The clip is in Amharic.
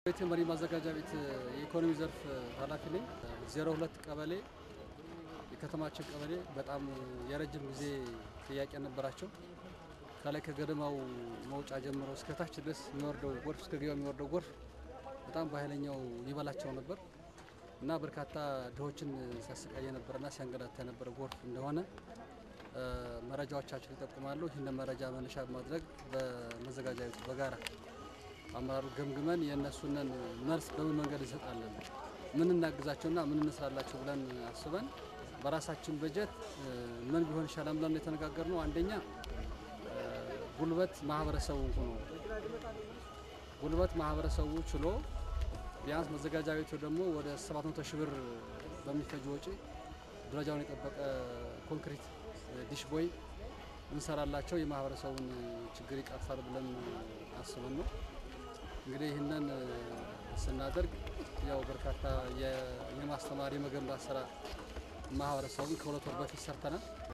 የተመሪ ማዘጋጃ ቤት የኢኮኖሚ ዘርፍ ኃላፊ ነኝ። 02 ቀበሌ የከተማችን ቀበሌ በጣም የረጅም ጊዜ ጥያቄ ነበራቸው። ከላይ ከገደማው መውጫ ጀምሮ እስከ ታች ድረስ የሚወርደው ጎርፍ እስከ ገበያው የሚወርደው ጎርፍ በጣም በኃይለኛው ይበላቸው ነበር እና በርካታ ድሆችን ሲያሰቃየ ነበርና ሲያንገላታ የነበረ ጎርፍ እንደሆነ መረጃዎቻችን ይጠቁማሉ። ይህን መረጃ መነሻ በማድረግ በመዘጋጃ ቤቱ በጋራ አመራሩ ገምግመን የነሱንን መልስ በምን መንገድ እንሰጣለን ምን እናግዛቸውና ምን እንስራላቸው ብለን አስበን በራሳችን በጀት ምን ቢሆን ይሻላል ብለን የተነጋገርነው አንደኛ ጉልበት ማህበረሰቡ ችሎ ቢያንስ መዘጋጃ ቤቱ ደግሞ ወደ 700 ሺህ ብር በሚፈጅ ወጪ ደረጃውን የጠበቀ ኮንክሪት ዲሽ ቦይ እንሰራላቸው የማህበረሰቡን ችግር ይቀርፋል ብለን አስበን ነው። እንግዲህ ይህንን ስናደርግ ያው በርካታ የማስተማር የመገንባት ስራ ማህበረሰቡን ከሁለት ወር በፊት ሰርተናል።